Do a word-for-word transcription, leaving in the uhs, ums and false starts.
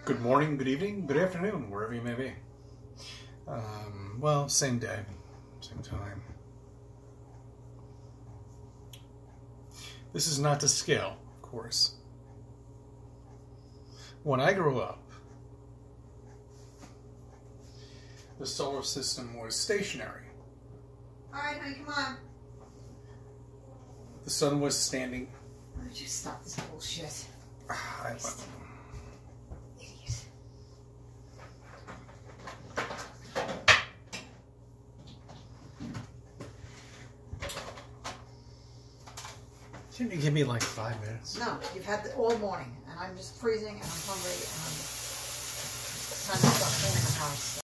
Good morning, good evening, good afternoon, wherever you may be. Um, well, same day, same time. This is not to scale, of course. When I grew up, the solar system was stationary. All right, honey, come on. The sun was standing. Why don't you stop this bullshit? I, Idiot. Can you give me like five minutes? No, you've had the, all morning, and I'm just freezing, and I'm hungry, and I'm just trying to stop cleaning the house.